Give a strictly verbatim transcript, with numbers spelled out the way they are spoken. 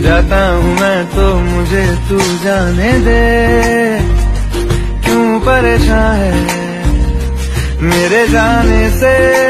जाता हूँ मैं तो मुझे तू जाने दे, क्यों परेशान है मेरे जाने से।